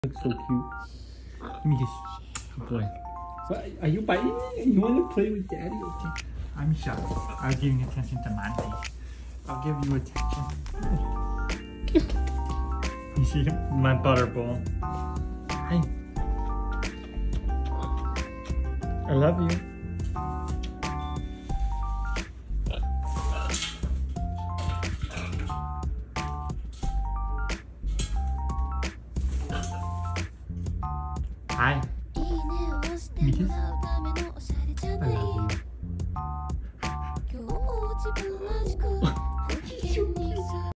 Looks so cute. Let me kiss. Good boy. What, are you biting me? You want to play with daddy? Okay. I'm shy. I'm giving attention to Monty. I'll give you attention. You see my butterball. Hi. I love you. Hi. Let me kiss. I love you.